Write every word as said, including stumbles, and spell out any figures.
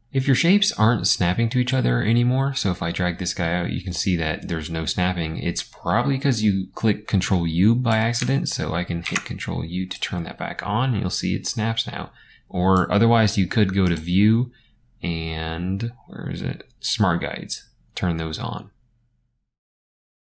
If your shapes aren't snapping to each other anymore, so if I drag this guy out, you can see that there's no snapping. It's probably because you click Control U by accident, so I can hit Control U to turn that back on, and you'll see it snaps now. Or otherwise, you could go to View and, where is it? Smart Guides. Turn those on.